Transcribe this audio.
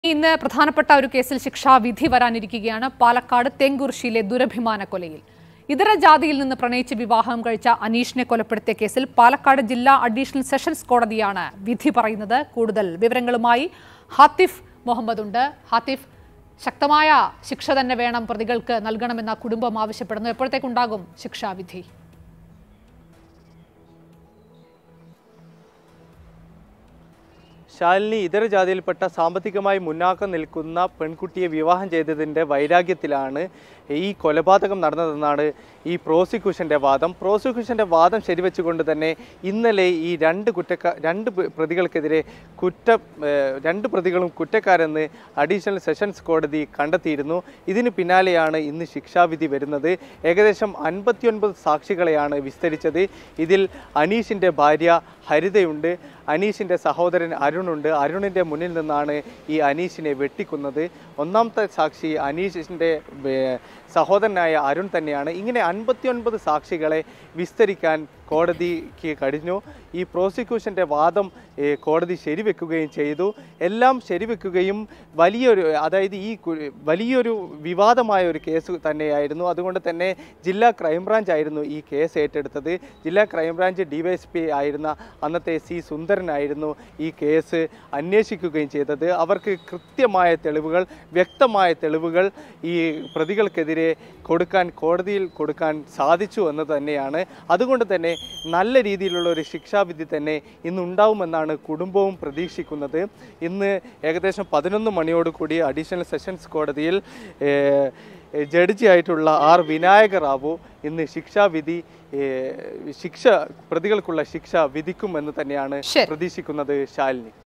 ഇന്ന് പ്രധാനപ്പെട്ട ഒരു കേസിൽ ശിക്ഷാവിധി വരാനിരിക്കുകയാണ്. പാലക്കാട് തെങ്കുറിശ്ശിയിലെ ദുരഭിമാന കൊലയിൽ ഇതര ജാതിയിൽ നിന്ന് പ്രണയിച്ച് വിവാഹം കഴിച്ച അനീഷിനെ കൊലപ്പെടുത്തിയ കേസിൽ പാലക്കാട് ജില്ലാ അഡീഷണൽ സെഷൻസ് കോടതിയാണ് വിധി പറയുന്നത്. കൂടുതൽ വിവരങ്ങളുമായി ഹാത്തിഫ് മുഹമ്മദ് ഉണ്ട്. ഹാത്തിഫ്, ശക്തമായ ശിക്ഷ തന്നെ വേണം പ്രതികൾക്ക് നൽകണമെന്ന കുടുംബം ആവശ്യപ്പെടുന്നു. എപ്പോഴത്തേക്കുണ്ടാകും ശിക്ഷാവിധി? ശാലിനി ഇതര ജാതിയിൽപ്പെട്ട സാമ്പത്തികമായി മുന്നാക്കം നിൽക്കുന്ന പെൺകുട്ടിയെ വിവാഹം ചെയ്തതിൻ്റെ വൈരാഗ്യത്തിലാണ് ഈ കൊലപാതകം നടന്നതെന്നാണ് ഈ പ്രോസിക്യൂഷൻ്റെ വാദം. പ്രോസിക്യൂഷൻ്റെ വാദം ശരിവെച്ചുകൊണ്ട് തന്നെ ഇന്നലെ ഈ രണ്ട് പ്രതികൾക്കെതിരെ രണ്ട് പ്രതികളും കുറ്റക്കാരെന്ന് അഡീഷണൽ സെഷൻസ് കോടതി കണ്ടെത്തിയിരുന്നു. ഇതിന് പിന്നാലെയാണ് ഇന്ന് ശിക്ഷാവിധി വരുന്നത്. ഏകദേശം 59 സാക്ഷികളെയാണ് വിസ്തരിച്ചത്. ഇതിൽ അനീഷിൻ്റെ ഭാര്യ ഹരിതയുണ്ട്, അനീഷിൻ്റെ സഹോദരൻ അരുണുണ്ട്. അരുണിൻ്റെ മുന്നിൽ നിന്നാണ് ഈ അനീഷിനെ വെട്ടിക്കുന്നത്. ഒന്നാമത്തെ സാക്ഷി അനീഷിൻ്റെ സഹോദരനായ അരുൺ തന്നെയാണ്. ഇങ്ങനെ 59 സാക്ഷികളെ വിസ്തരിക്കാൻ കോടതിക്ക് കഴിഞ്ഞു. ഈ പ്രോസിക്യൂഷൻ്റെ വാദം കോടതി ശരിവെക്കുകയും ചെയ്തു. എല്ലാം ശരിവെക്കുകയും വലിയൊരു വിവാദമായ ഒരു കേസ് തന്നെയായിരുന്നു. അതുകൊണ്ട് തന്നെ ജില്ലാ ക്രൈംബ്രാഞ്ച് ആയിരുന്നു ഈ കേസ് ഏറ്റെടുത്തത്. ജില്ലാ ക്രൈംബ്രാഞ്ച് DYSP ആയിരുന്ന അന്നത്തെ C. സുന്ദരനായിരുന്നു ഈ കേസ് അന്വേഷിക്കുകയും ചെയ്തത്. അവർക്ക് കൃത്യമായ തെളിവുകൾ, വ്യക്തമായ തെളിവുകൾ ഈ പ്രതികൾക്കെതിരെ കോടതിയിൽ കൊടുക്കാൻ സാധിച്ചു എന്ന് തന്നെയാണ്. അതുകൊണ്ട് തന്നെ നല്ല രീതിയിലുള്ള ഒരു ശിക്ഷാവിധി തന്നെ ഇന്നുണ്ടാവുമെന്നാണ് കുടുംബവും പ്രതീക്ഷിക്കുന്നത്. ഇന്ന് ഏകദേശം 11 മണിയോടുകൂടി അഡീഷണൽ സെഷൻസ് കോടതിയിൽ ജഡ്ജിയായിട്ടുള്ള R. വിനായക റാവു ഇന്ന് പ്രതികൾക്കുള്ള ശിക്ഷ വിധിക്കുമെന്ന് തന്നെയാണ് പ്രതീക്ഷിക്കുന്നത്. ശാലിനി.